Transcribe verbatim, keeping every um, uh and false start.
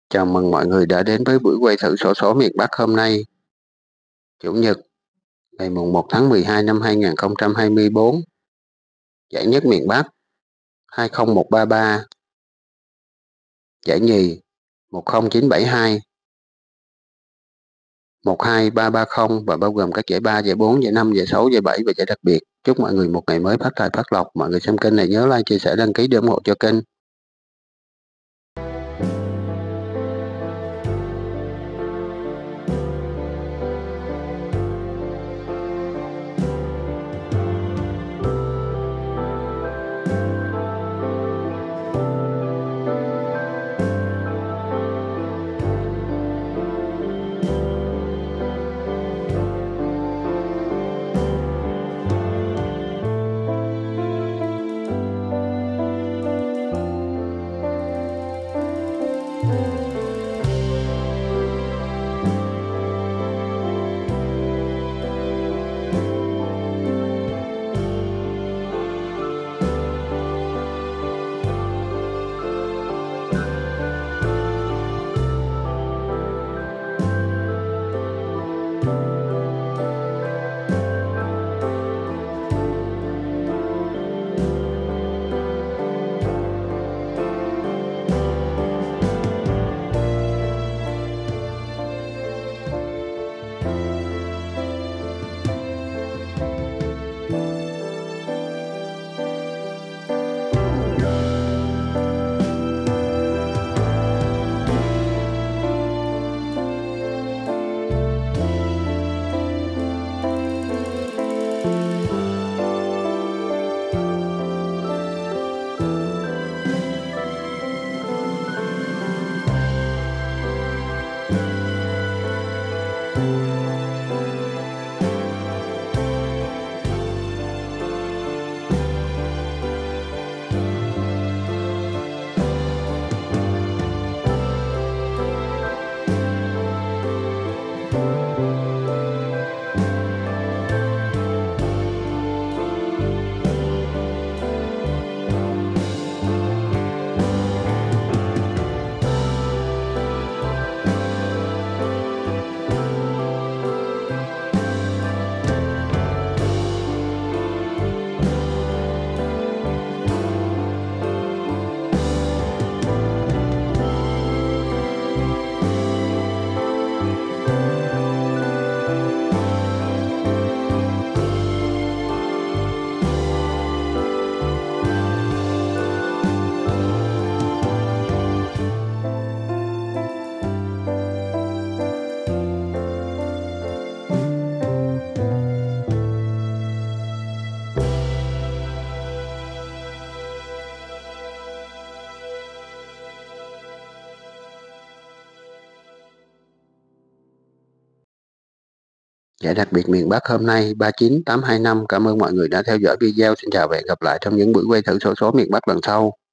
Chào mừng mọi người đã đến với buổi quay thử xổ số miền Bắc hôm nay, Chủ nhật, ngày mùng một tháng mười hai năm hai nghìn không trăm hai mươi tư. Giải nhất miền Bắc hai không một ba ba, giải nhì một không chín bảy hai, một hai ba ba không và bao gồm các giải ba, giải bốn, giải năm, giải sáu, giải bảy và giải đặc biệt. Chúc mọi người một ngày mới phát tài phát lộc. Mọi người xem kênh này nhớ like, chia sẻ, đăng ký để ủng hộ cho kênh. Giải đặc biệt miền Bắc hôm nay ba chín tám hai năm. Cảm ơn mọi người đã theo dõi video. Xin chào và hẹn gặp lại trong những buổi quay thử xổ số miền Bắc lần sau.